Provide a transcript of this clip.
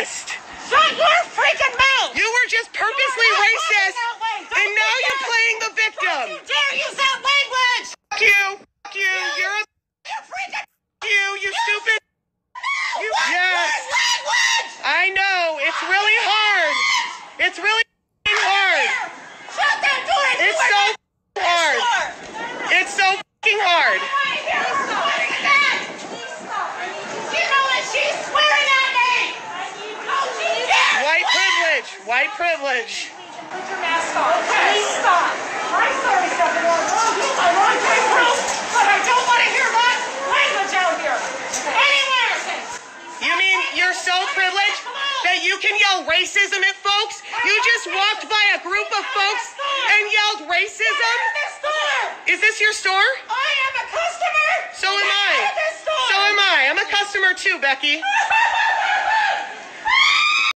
racist. Shut your freaking mouth! You were just purposely racist, and now you're playing the victim. Don't you dare use that language! Fuck you. Fuck you. You're a You freaking you stupid. no! Yes. Language! I know. It's really hard. It's really hard. Shut that door! It's so hard. It's so fucking hard. You know what? She's swearing at me! Don't you dare! White privilege. White privilege. Put your mask on. Okay, stop. I'm sorry, Stephanie. I want to proof, but I don't want to hear that language out here. Anywhere! You mean you're so privileged that you can yell racism at folks? You just walked by a group of folks and yelled racism? Is this your store? I am a customer! So am I. This store! So am I. I'm a customer too, Becky.